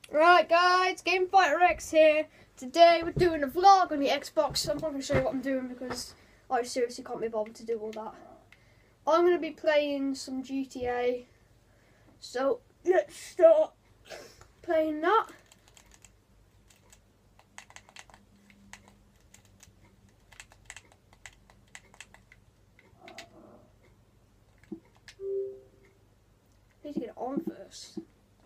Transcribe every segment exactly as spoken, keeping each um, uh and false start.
Right guys, Game Fighter X here. Today we're doing a vlog on the Xbox. I'm not going to show you what I'm doing because I seriously can't be bothered to do all that. I'm going to be playing some G T A. So let's start playing that. I need to get it on first.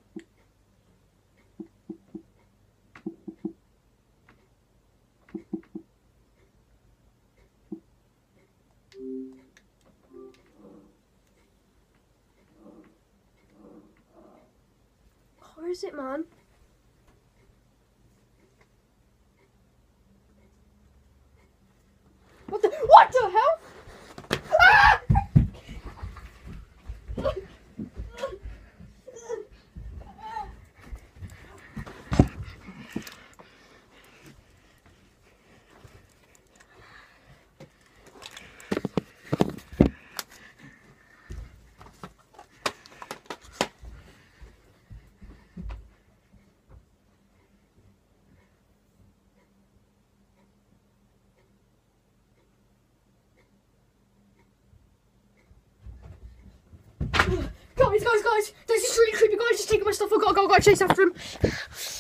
Where is it, man? What the what the hell? Ah! Guys, guys, guys, this is really creepy, guys, just taking my stuff, I gotta go, gotta chase after him.